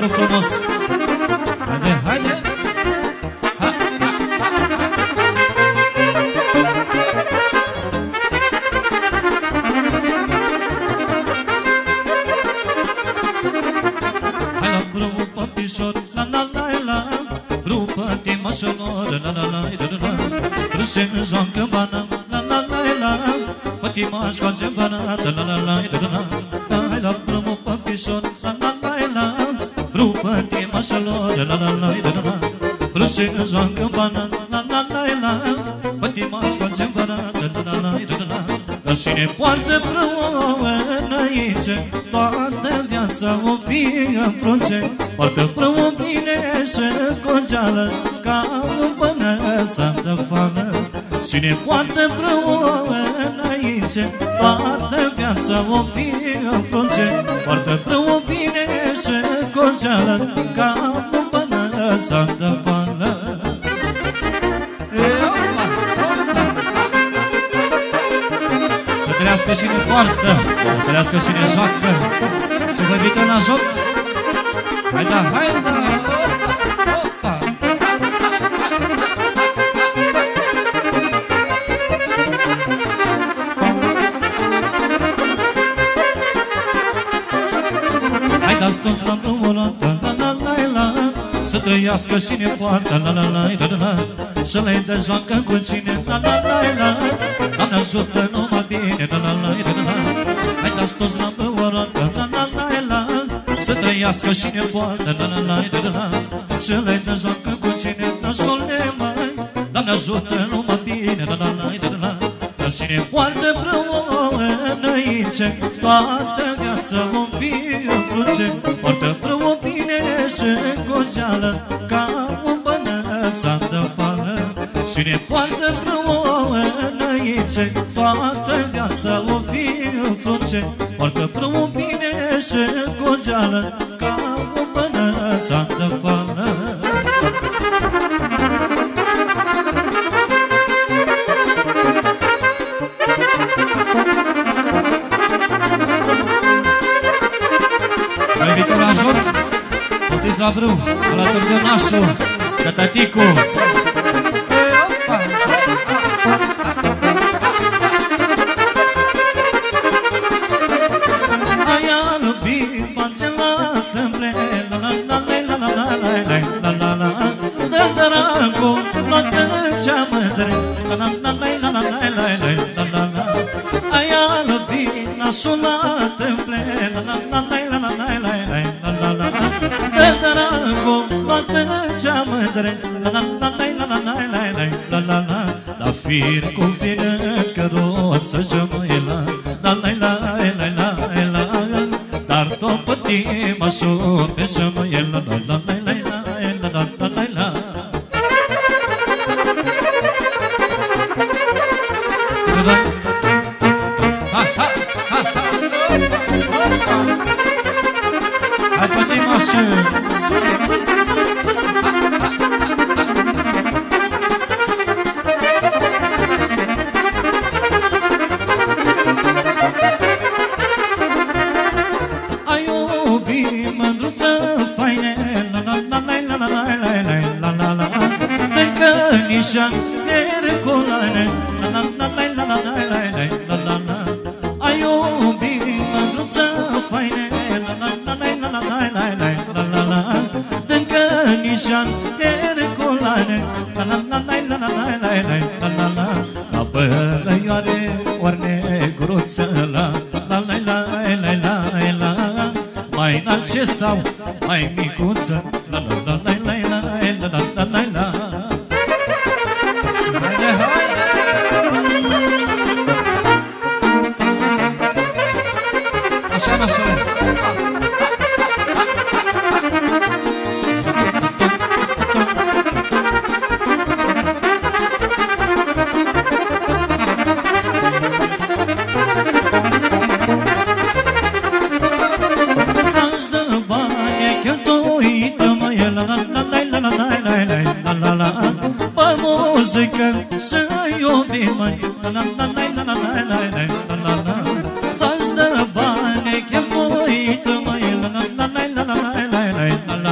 rog frumos. Haide, haide. Hai la brumul papișor, la la la la. Rupă-te mașolor, la la la la la. Râse în joacă bana, la la la la. Pătima școace bana, la la la la la. Hai la brumul papișor, la la la la. Rupă-te mașolor, la la la la la. Râse în joacă bana, la la la la. Pătima școace bana, la la la la la. Dar cine poartă brăuă înainte, toată viața o fie în frunce. Poartă brăuă bine și cogeală, ca un bănățan de fană. Cine poartă brăuă înainte, toată viața o fie în frunce. Poartă brăuă bine și cogeală, ca un bănățan de fană. Trăiască și ne poartă, trăiască și ne joacă. Și vă invită la joc. Hai da, hai da. Opa. Hai dați toți la brăulată, la la la la. Să trăiască și ne poartă, la la la la la. Să le dă joacă cu cine, la la la la. Doamne ajută numai bine, la la la la la. Hai dați toți la brăulată, la la la la. Să trăiască și ne poartă, la la la la la. Să le dă joacă cu cine, nasul nemai. Doamne ajută numai bine, la la la la la. Dar cine poartă brăuă înainte, toată viața vom fi în cruce. Poartă brăuă bine și cogeală, ca un bănățan de fană. Cine poartă brăuă înainte, toată viața vom fi în cruce. Poartă brăuă bine și cogeală, ca un bănățan de fană. Vă invităm la joc. Poftiți la brâu, alături de nașul, de tăticu. Aia iubit, face la tâmple, la la la la la la la la la la. Dă dragul, luată cea mădre, la la la la la la la la la la. Aia iubit, nașul la tâmple, la la la la la la la la la la. Dă dragul, luată cea mădre, la la la la la la la la la la. La fir cu fină căruță și mâila, la la la la la la. Dar tot pătim așa pe și mâila, la la la la la la la la la. Ha ha ha ha. Hai pătim așa. Nișan Herculane, la la la la la la la la la la. Ai iubit mândruță faine, la la la la la la la la la la. Dă-ncă nișan Herculane, la la la la la la la la la la. La bălăioare ori negruță, la la la la la la la. Mai înalce sau mai micuță, la la la la la la la la la la. Așa, nașule. Să-ți dă bani cheltuită, măi, la la la la la la la la la la. Pe muzică să iubim, măi, la la la la la la la la la la. Să-ți dă bani cheltuită, măi, la la la la la la la la la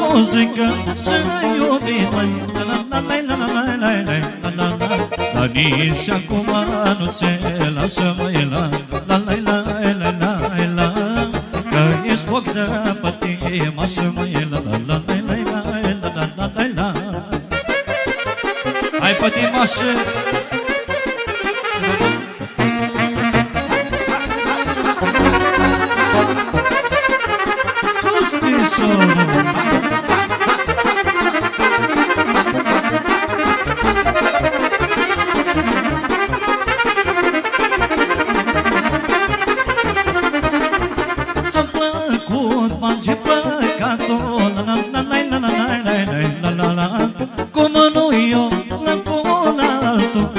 muzică să iubim, măi. Dar nici acum nu ți lasă, măi, la. Că ești foc de pătimașă, măi, la. Hai, pătimașă! S-a plăcut, m-am și păcat-o, la. Cum nu eu, la cu altul,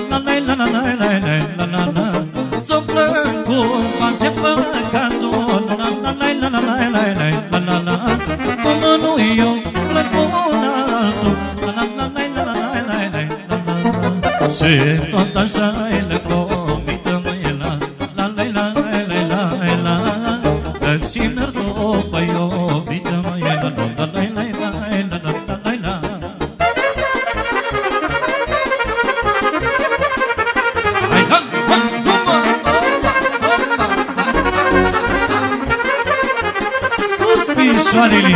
la. S-a plăcut, m-am și păcat-o, la. Cum nu eu, la cu altul, la. Și tot așa-i le promită, măi, la. Dă-ți merg-o pe iubită, măi, la. Soarele.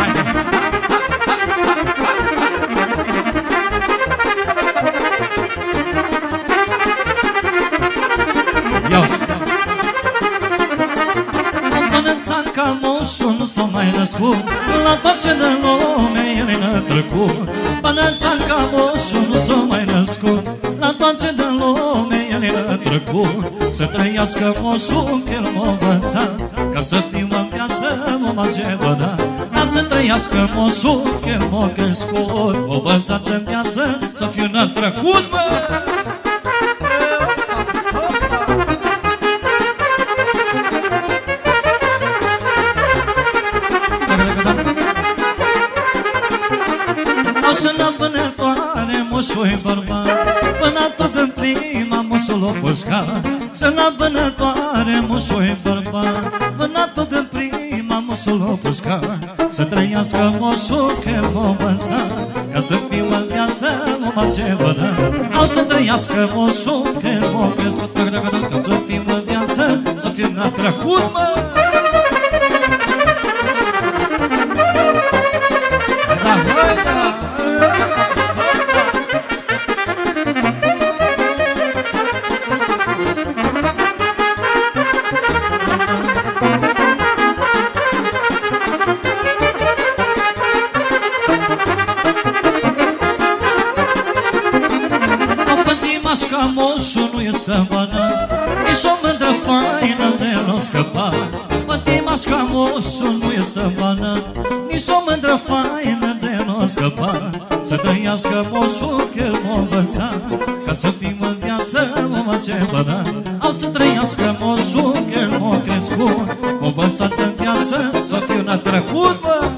Ia-o-ți! Până-ți-am ca moșul nu s-o mai născut, la tot ce de lume el e trecut. Până-ți-am ca moșul nu s-o mai născut, la tot ce de lume el e trecut. Să trăiască moșul că el m-a învățat, ca să fiu în viață m-a cevădat. Să trăiască moșul că el m-a crescut, m-a învățat în viață să fiu n-trecut, mă! O să-n-am vânătoare moșul-i bărbat, până tot în prima moșul o pușcat. Să-n-am vânătoare moșul-i bărbat, până tot în prima moșul o pușcat. Să trăiască moșul că el m-a învățat, ca să fiu în viață m-a cevărat. Au să trăiască moșul că el m-a crescut, ca să fiu în viață să fiu n-trecut, mă! Ca moșul nu este bană, nici o mândră faină de n-o scăpa. Pătimaș ca moșul nu este bană, nici o mândră faină de n-o scăpa. Să trăiască moșul că el m-a învățat, ca să fim în viață m-a cevărat. Au să trăiască moșul că el m-a crescut, m-a învățat în viață să fiu n-trecut, mă!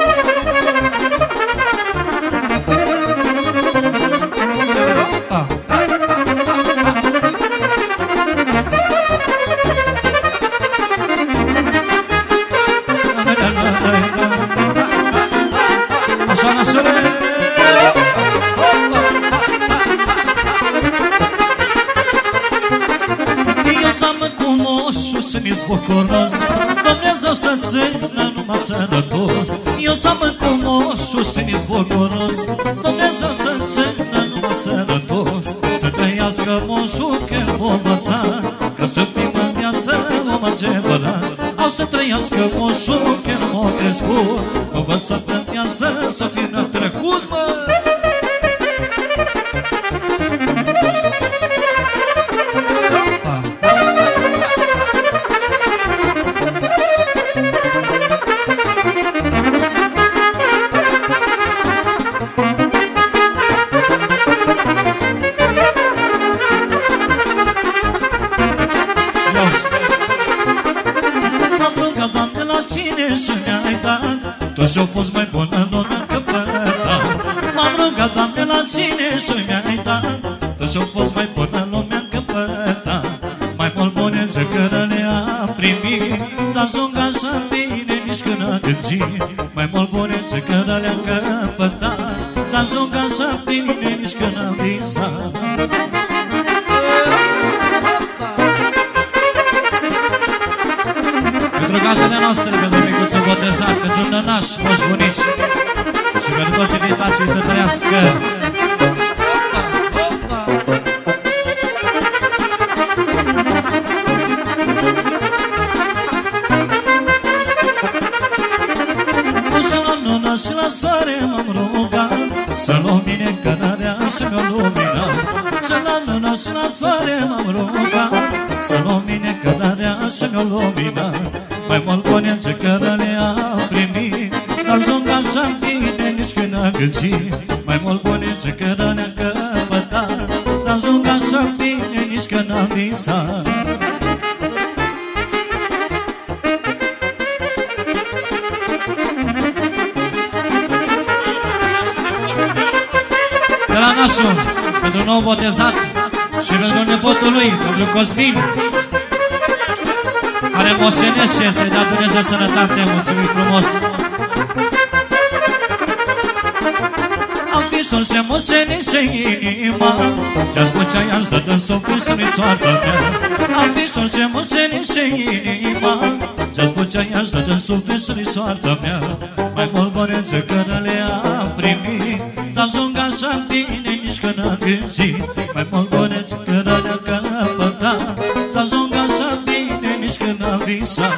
Să-mi-s bucuros, Dumnezeu să-ți țină numai sănătos. Eu seamăn cu moșul și-mi-s bucuros, Dumnezeu să-ți țină numai sănătos. Să trăiască moșul că el m-a învățat, ca să fim în viață om adevărat. Au să trăiască moșul că el m-a crescut, m-a învățat în viață să fim n-trecut, mă! Tu și-o fost mai bună lumea că păta. M-am rugat, Doamne, la cine și mi-ai dat. Tu și-o fost mai bună lumea că păta. Mai mult bune ce că le-am primit, să ajung așa bine nici când a gândit. Mai mult bune ce cără le-am căpătat, să ajung așa bine nici că n-am visat. Pentru gazdele noastre, pentru micuțul botezat, pentru nănași, moși bunici și pentru toți invitații să trăiască. Și la soare m-am rugat să lumine cărarea și mi-o lumina. Și la luna și la soare m-am rugat să lumine cărarea și mi-o lumina. Mai mult bune ce cărăle am primit, să ajung așa bine nici când am gândit. Mai mult bune ce cărăle am căpătat, să ajung așa bine nici când am visat. De la nașul, pentru nou botezat și pentru nepotul lui, pentru Cosmin, care moșenește, să-i dea Dumnezeu sănătate. Mulțumim frumos! Am visul și moșenește inima, ce-aș plăcea i-aș dă de suflet și-mi soarta mea. Am visul și moșenește inima, ce-aș plăcea i-aș dă de suflet și-mi soarta mea. Mai mult bune ce cărăle am primit, să ajung așa bine nici că n-am gândit. Mai mult bune ce cărăle am căpătat, să ajung așa bine nici că n-am visat.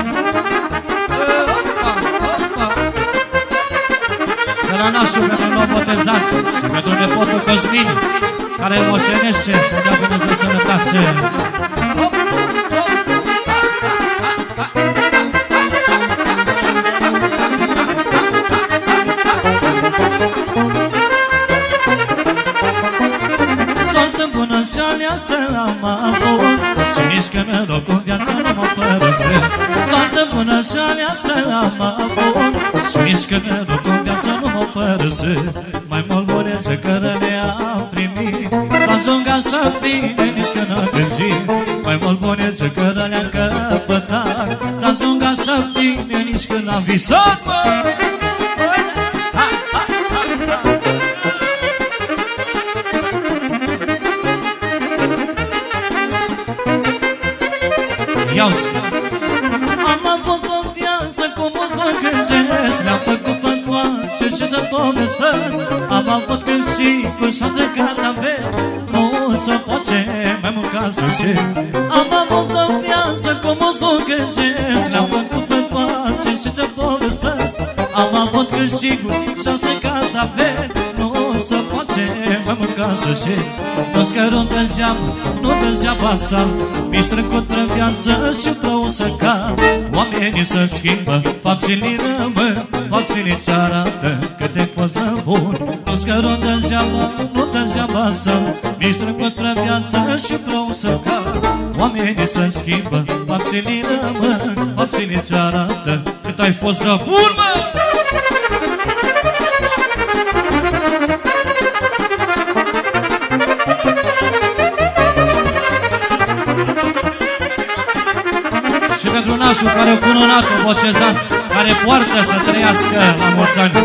De la nașul pentru nou botezat și pentru nepotul Cosmin, care moșenește, să dea Dumnezeu sănătate. Și aleasă am avut și nici că noroc în viață nu mă părăsesc. Soartă bună și aleasă am avut și nici că noroc în viață nu mă părăsesc. Mai mult bune ce cărăle am primit, să ajung așa bine nici că n-am gândit. Mai mult bune ce cărăle am căpătat, să ajung așa bine nici că n-am visat. Am avut o viață cu mulți doi gândesc, le-am făcut pe toate și să povestesc. Am avut câștiguri și-a strecat averi, nu se poate mai mult ca să șezi. Am avut o viață cu mulți doi gândesc, le-am făcut pe toate și să povestesc. Am avut câștiguri și-a strecat averi, nu se poate mai mult ca să șezi. Nu-ți cărut degeaba, nu degeaba sal, mi-i strâncut în viață și vreau să cad. Oamenii se schimbă, faptele rămân, faptele ce arată că te poți bun. Nu-ți cărut degeaba, nu degeaba sal, mi-i strâncut în viață și vreau să cad. Oamenii se schimbă, faptele rămân, faptele ce arată cât ai fost de bun, mă! Pentru nașul care o cununat, o bocezat, care poartă să trăiască la mulți ani.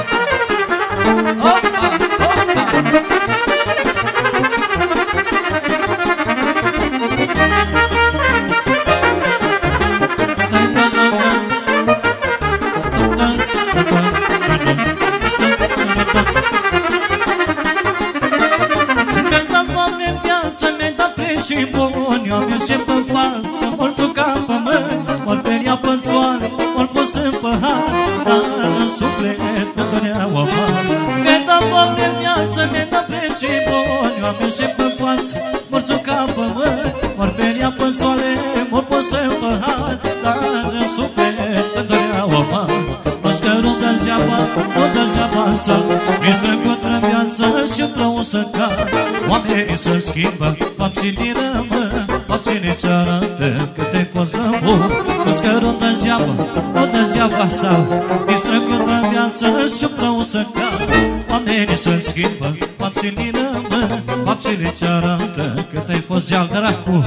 Mi-ai dat, Doamne, în viață, mi-ai dat preț și bun, eu am ieșit pe față, mulțul ca pământ, ori pe ea pățoare, ori pus în păhar, dar în suflet îmi dorea o mare. Mi-ai dat, Doamne, în viață, mi-ai dat preț și bun, eu am ieșit pe față, mulțul ca pământ, ori pe ea pățoare, ori pus în păhar, dar în suflet îmi dorea o mare. Nu-ți cărut degeaba, nu degeaba să mi-i strângut în viață și vreau să cad. Oamenii se schimbă, faptele rămân, faptele ce arată că te-ai fost bun. Nu-ți cărut degeaba, nu degeaba să mi-i strângut în viață și vreau să cad. Oamenii se schimbă, faptele rămân, faptele ce arată că te-ai fost geal dracu.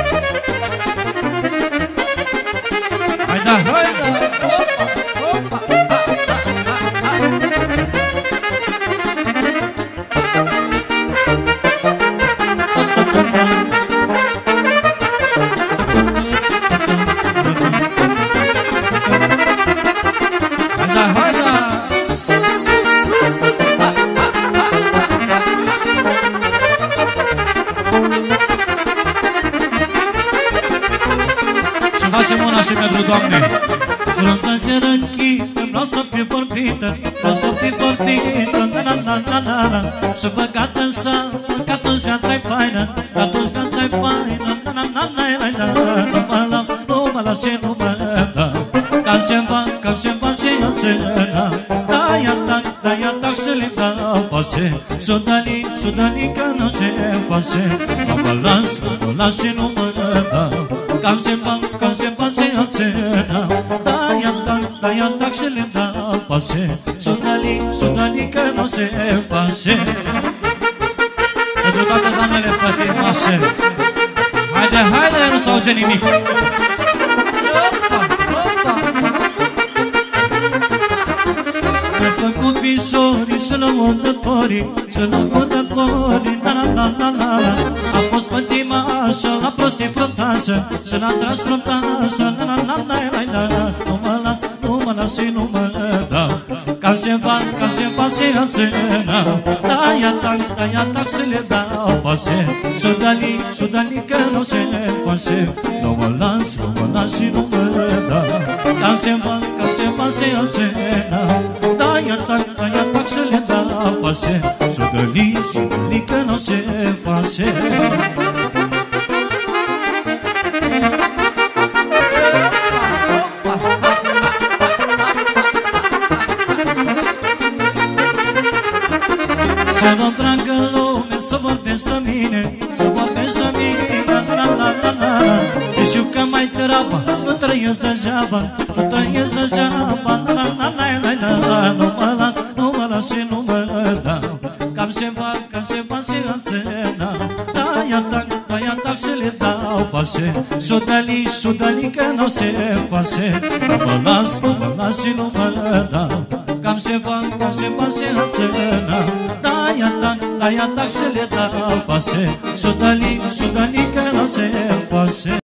Hai da, hai da! sus. Și facem una și pentru Doamne. Frunza cerăchită, vreau să fie vorbită, vreau să fie vorbită, na-na-na-na-na. Și băgată în seamă, că atunci viața-i faină, că atunci viața-i faină, na-na-na-na-na-na. Nu mă las, nu mă las și nu mă dau, ca ceva și eu țena. Da-ia tac și le dau pase, sudali că nu se face. Nu mă las și nu mă dau, ca ceva și eu țena. Da-ia tac și le dau pase, sudali că nu se face. Pentru toate doamnele pătimașe. Haide, nu s-auge nimic. Cu fișorii și lăudătorii, și lăudătorii, na-na-na-na-na. A fost pătimașă, la prostii frătașă, și la dragi frătașă, na-na-na-na-na. Nu mă las și nu mă dau, ca ceva și eu țena. Da-ia tac și le dau pase, sudali că nu se face. Nu mă las și nu mă dau, ca ceva și eu țena. Da-ia tac și le dau pase, sudali că nu se face. Să vă dragă lume, să vorbești la mine, să vorbești la mine, na-na-na-na-na. Eu știu că mai treaba, nu trăiesc degeaba, nu trăiesc degeaba, na-na-na-na-na. Nu mă las și nu mă dau, cam ceva și în țena. Da-ia tac și le dau pase, sudali că nu se face. Nu mă las și nu mă dau, cam ceva și în țena. Da-ia tac și le dau pase, sudali că nu se face.